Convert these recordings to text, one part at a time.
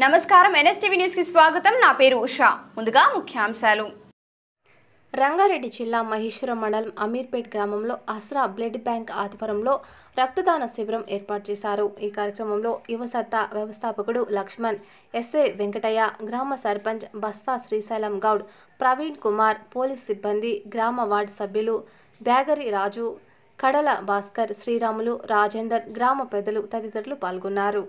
నమస్కారం NSTV news కి స్వాగతం। నా పేరు ఉషా। ముందుగా ముఖ్యాంశాలు। రంగారెడ్డి జిల్లా మహేశ్వరం మండలం అమీర్పేట్ గ్రామంలో ఆసరా బ్లడ్ బ్యాంక్ ఆధ్వర్యంలో రక్తదాన శిబిరం ఏర్పాటు చేశారు। ఈ కార్యక్రమంలో యువసత్తా వ్యవస్థాపకుడు లక్ష్మణ్, ఎస్ఏ వెంకటయ్య, గ్రామ సర్పంచ్ బస్వా శ్రీశైలం గౌడ్, ప్రవీణ్ కుమార్, పోలీస్ సిబ్బంది, గ్రామ వార్డు సభ్యులు బ్యాగరి రాజు, కడల భాస్కర్, శ్రీరాములు, రాజేందర్, గ్రామ పెద్దలు తదితరులు పాల్గొన్నారు।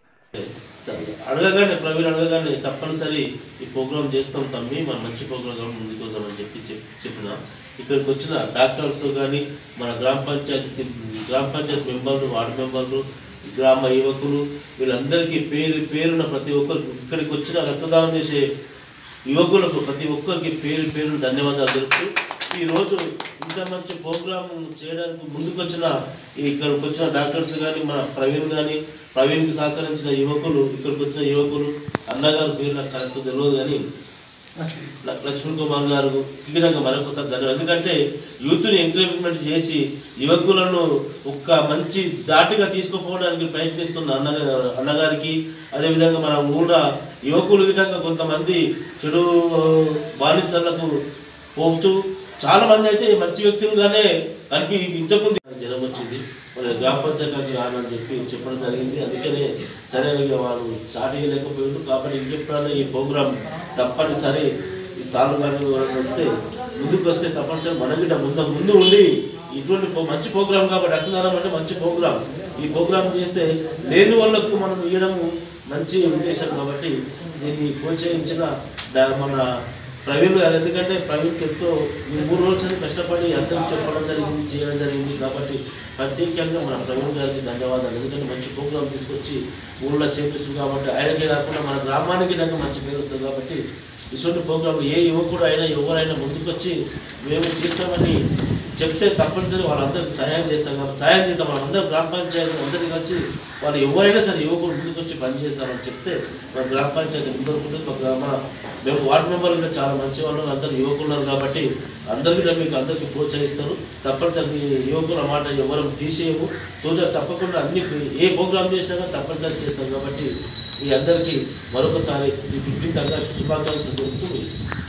అడగగానే ప్రవీణ్ అడగగానే తప్పనిసరి ఈ ప్రోగ్రామ్ చేస్తాం తమ్మి, మన మంచి ప్రోగ్రామ్ ముందుకు వస్తామని చెప్పిన ఇక్కడికి వచ్చిన డాక్టర్స్ కానీ మన గ్రామ పంచాయతీ మెంబర్లు, వార్డు మెంబర్లు, గ్రామ యువకులు వీళ్ళందరికీ పేరున ప్రతి ఒక్కరికి ఇక్కడికి వచ్చిన రక్తదానం చేసే యువకులకు ప్రతి ఒక్కరికి పేరు ధన్యవాదాలు తెలుపుతూ ఈరోజు ఇంత మంచి ప్రోగ్రామ్ చేయడానికి ముందుకు వచ్చిన ఇక్కడికి వచ్చిన డాక్టర్స్ కానీ మన ప్రవీణ్కి సహకరించిన యువకులు, ఇక్కడికి వచ్చిన యువకులు అన్నగారు పేరు నాకు కరెక్ట్ తెలియదు కానీ లక్ష్మణ్ కుమార్ గారు విధంగా మరొకసారి ధన్యవాదాలు। ఎందుకంటే యూత్ని ఎంకరేజ్మెంట్ చేసి యువకులను ఒక్క మంచి దాటిగా తీసుకుపోవడానికి ప్రయత్నిస్తున్న అన్నగారికి, అదేవిధంగా మన ఊళ్ళో యువకులు విధంగా కొంతమంది చెడు బానిసలకు పోతూ చాలా మంది అయితే మంచి వ్యక్తులుగానే దానికి ఇంతకుముందు జనం వచ్చింది, మన గ్రామ పంచాయతీ రానని చెప్పడం జరిగింది। అందుకనే సరే వాళ్ళు స్టార్ట్ చేయలేకపోయారు కాబట్టి ఇంకెప్పుడైనా ఈ ప్రోగ్రాం తప్పనిసరి ఈ స్థానం వస్తే ముందుకు వస్తే తప్పనిసరి మన బిడ్డ ముందు ఉండి ఇటువంటి మంచి ప్రోగ్రాం కాబట్టి రక్తదానం అంటే మంచి ప్రోగ్రాం, ఈ ప్రోగ్రాం చేస్తే లేని వాళ్ళకు మనం ఇవ్వడం మంచి ఉద్దేశం కాబట్టి దీన్ని ప్రోత్సహించిన మన ప్రవీణ్ గారు, ఎందుకంటే ప్రవీణ్కి ఎంతో 3 రోజులు కష్టపడి అందరికీ చెప్పడం జరిగింది, చేయడం జరిగింది కాబట్టి ప్రత్యేకంగా మన ప్రవీణ్ గారికి ధన్యవాదాలు। ఎందుకంటే మంచి ప్రోగ్రాం తీసుకొచ్చి ఊళ్ళో చేపిస్తుంది కాబట్టి ఆయనకే కాకుండా మన గ్రామానికి నాకు మంచి పేరు వస్తుంది కాబట్టి ఇటువంటి ప్రోగ్రాం ఏ యువకుడు అయినా ఎవరైనా ముందుకొచ్చి మేము చేస్తామని చెప్తే తప్పనిసరి వాళ్ళందరికీ సహాయం చేస్తాం కాబట్టి సహాయం చేద్దాం। వాళ్ళందరూ గ్రామ పంచాయతీ అందరికీ వచ్చి వాళ్ళు ఎవరైనా సరే యువకుడు ముందుకొచ్చి పనిచేస్తామని చెప్తే మన గ్రామ పంచాయతీ ముందుకు మేము వార్డు మెంబర్లు చాలా మంచి వాళ్ళు అందరూ యువకులు కాబట్టి అందరికీ మీకు అందరికీ ప్రోత్సహిస్తారు। తప్పనిసరి యువకుల మాట ఎవరు తీసేయము, తప్పకుండా అన్ని ఏ ప్రోగ్రాం చేసినా కానీ తప్పనిసరి చేస్తాం కాబట్టి మీ అందరికీ మరొకసారి 15 ఆగస్టు శుభాకాంక్షలు తెలుపుతూ